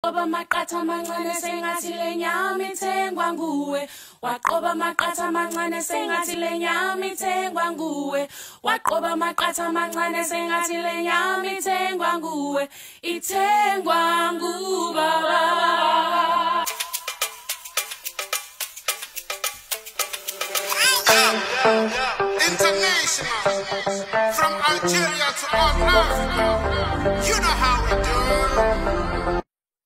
Waqoba maqatha amancane sengathi lenyama ithengwa nguwe. Waqoba maqatha amancane sengathi lenyama ithengwa nguwe. Waqoba maqatha amancane sengathi lenyama ithengwa nguwe. Ithengwa ngubaba. International, from Algeria to all Africa, you know how we do.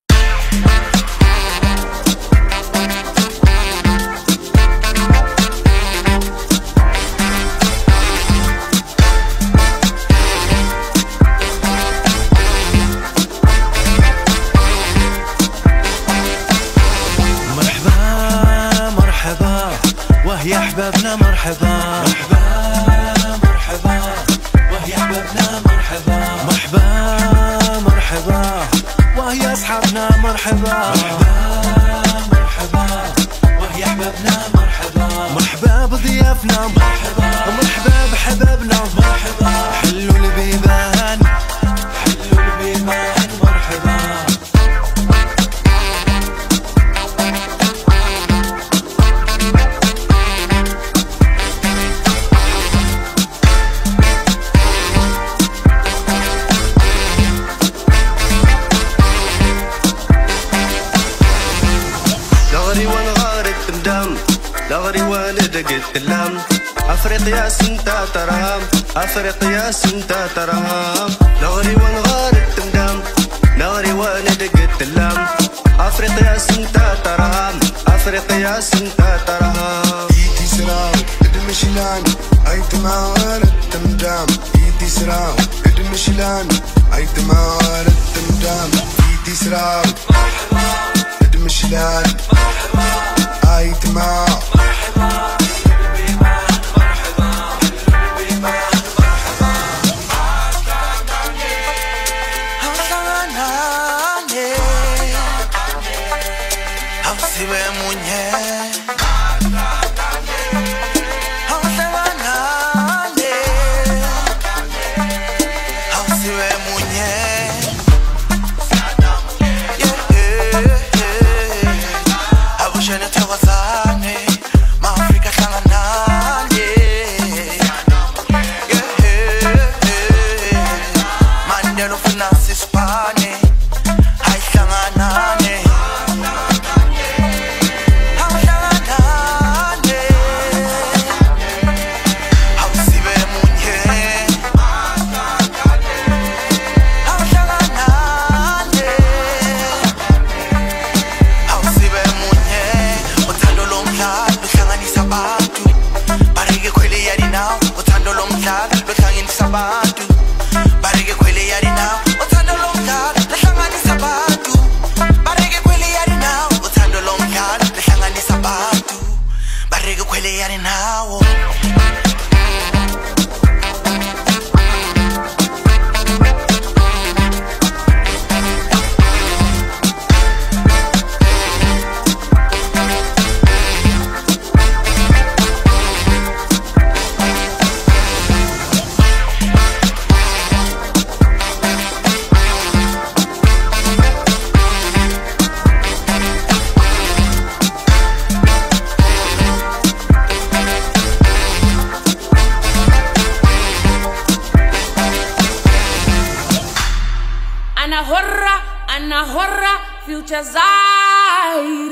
وهي أحبابنا مرحبا مرحبا مرحبا وهي أحبابنا مرحبا مرحبا مرحبا وهي أصحابنا مرحبا مرحبا مرحبا وهي أحبابنا مرحبا مرحبا بضيافنا مرحبا مرحبا بحبابنا مرحبا حلوا البيبان حلوا البيبان مرحبا دغري والدقت اللام أفريقيا سنتا ترام أفريقيا سنتا ترام دغري ونغارد تندام دغري والدقت اللام أفريقيا سنتا ترام أفريقيا سنتا ترام إيدي سراو إدمشلان أيت معارد تمدام إيدي سراو إدمشلان أيت معارد تمدام إيدي سراو إدمشلان أيت معارد أنا حرة future زايد